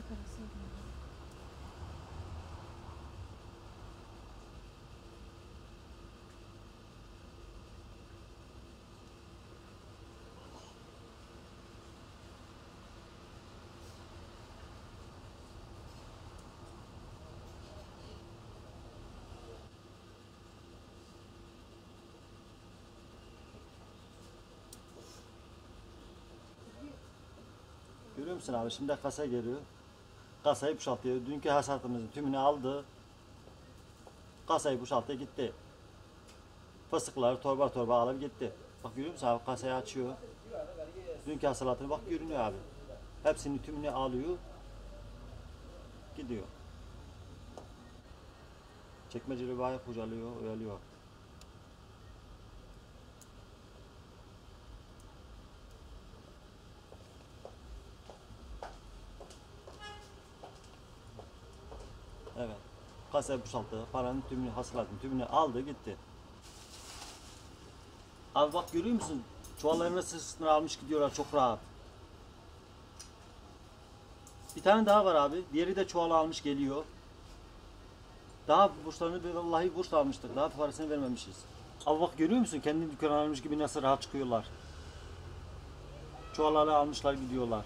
Görüyor musun abi? Şimdi kasa geliyor. Kasayı boşaltıyor. Dünkü hasatımızın tümünü aldı. Kasayı boşalttı gitti. Fıstıkları torba torba alıp gitti. Bak görüyor musun abi? Kasayı açıyor. Dünkü hasılatını bak görünüyor abi. Hepsini tümünü alıyor. Gidiyor. Çekmeceli bayağı kurcalıyor, oyalıyor. Evet. Kasayı boşalttı. Paranın tümünü, hasılatın tümünü aldı gitti. Abi bak görüyor musun? Çuvallarını sırtına almış gidiyorlar çok rahat. Bir tane daha var abi. Diğeri de çuval almış geliyor. Daha burçlarını vallahi burç almıştık. Daha parasını vermemişiz. Abi bak görüyor musun? Kendi dükkanı almış gibi nasıl rahat çıkıyorlar. Çuvalları almışlar gidiyorlar.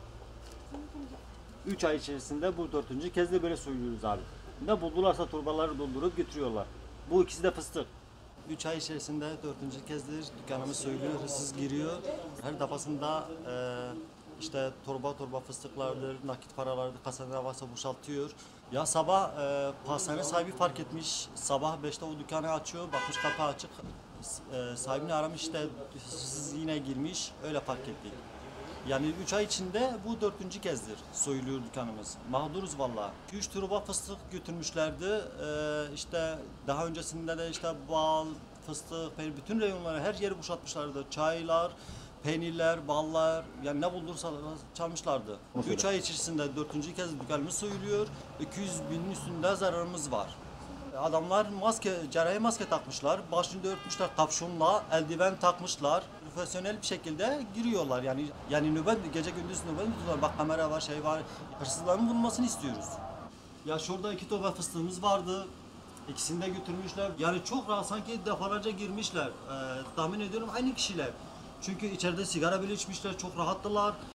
3 ay içerisinde bu 4. kez de böyle söylüyoruz abi. Ne buldularsa torbaları doldurup götürüyorlar. Bu ikisi de fıstık. 3 ay içerisinde 4. kezdir dükkanımız söylüyor, hırsız giriyor. Her defasında işte torba torba fıstıklardır, nakit paralardır, kasada varsa boşaltıyor. Ya sabah pastane sahibi fark etmiş, sabah 5'te o dükkanı açıyor, bakmış kapı açık. Sahibini aramış işte hırsız yine girmiş, öyle fark ettik. Yani 3 ay içinde bu 4. kezdir soyuluyor dükkanımız. Mağduruz valla. 3 torba fıstık götürmüşlerdi. İşte daha öncesinde de işte bal, fıstık, peynir, bütün reyonları her yeri boşaltmışlardı. Çaylar, peynirler, ballar, yani ne buldursa çalmışlardı. 3 ay içerisinde 4. kez dükkanımız soyuluyor. 200 binin üstünde zararımız var. Adamlar maske, cerrahi maske takmışlar, başını örtmüşler kapşonla, eldiven takmışlar. Profesyonel bir şekilde giriyorlar yani nöbet, gece gündüz nöbet tutuyorlar. Bak kamera var, şey var. Hırsızların bulunmasını istiyoruz. Ya şurada 2 torba fıstığımız vardı. İkisini de götürmüşler. Yani çok rahat sanki defalarca girmişler. Tahmin ediyorum aynı kişiler. Çünkü içeride sigara bile içmişler, çok rahattılar.